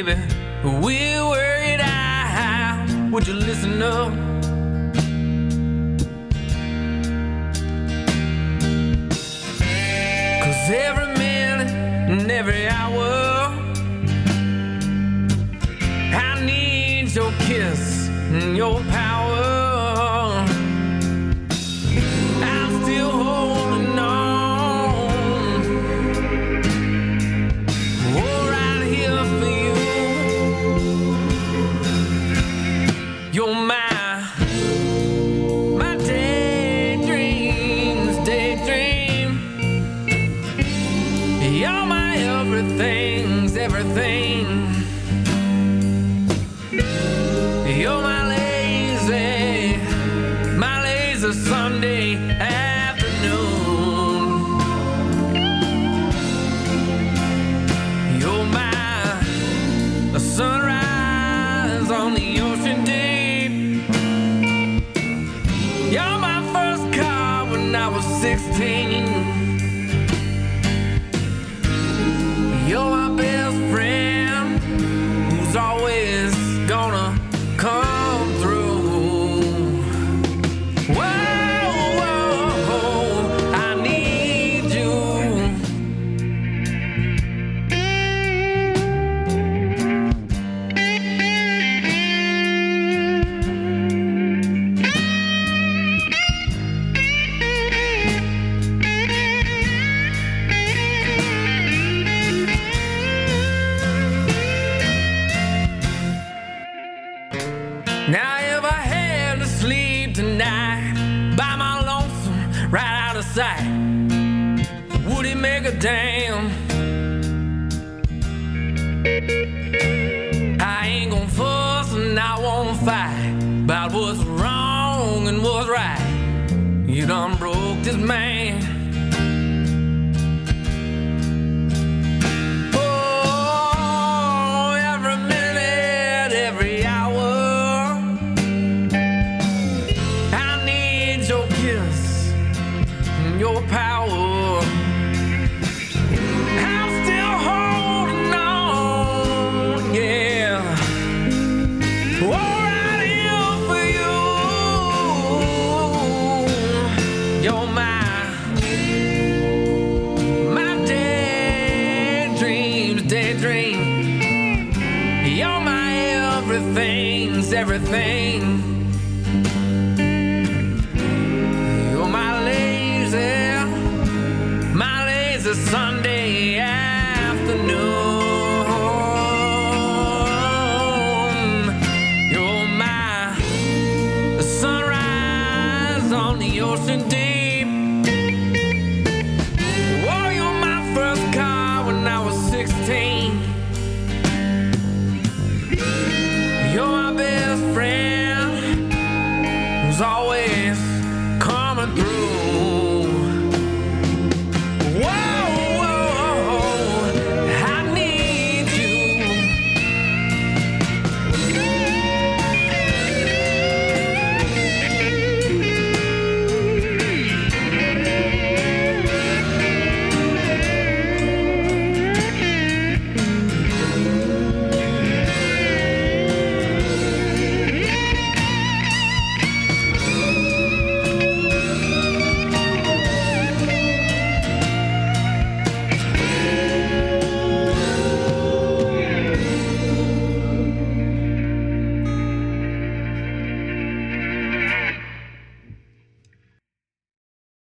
baby, we'll work it out. Would you listen up? 'Cause every minute and every hour I need your kiss and your power. I'm still holding on. Oh, right here for you. You're my daydreams, daydream. You're my everything's everything. You're my lazy Sunday afternoon. You're my sunrise on the ocean deep. You're my first car when I was 16. You're my best friend who's always gonna come through. Whoa, whoa, I need you. Now if I had to sleep tonight by my lonesome, right out of sight, would it make a damn? I ain't gon' fuss and I won't fight about what's wrong and what's right. You done broke this man. Oh, every minute, every hour your kiss and your power. I'm still holding on, yeah. Oh, right here for you. You're my daydreams, daydream. You're my everything's everything. My lazy Sunday afternoon.